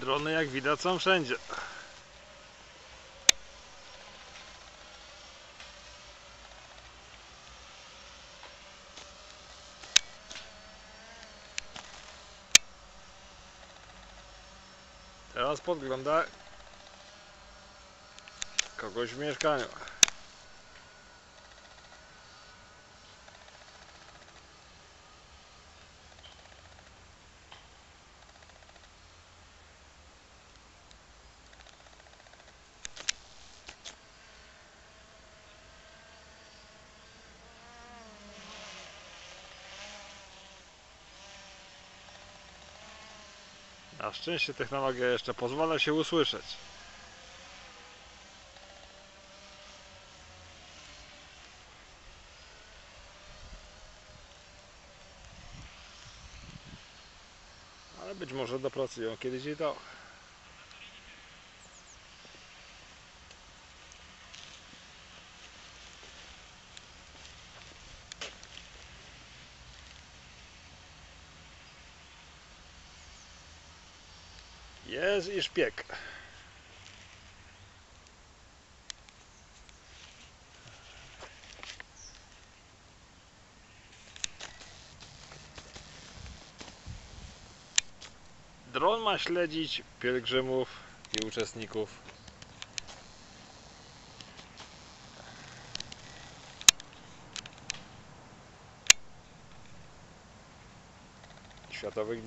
Drony, jak widać, są wszędzie. Teraz podgląda kogoś w mieszkaniu. Na szczęście technologia jeszcze pozwala się usłyszeć. Ale być może dopracują kiedyś i to. Jest i szpieg. Dron ma śledzić pielgrzymów i uczestników światowych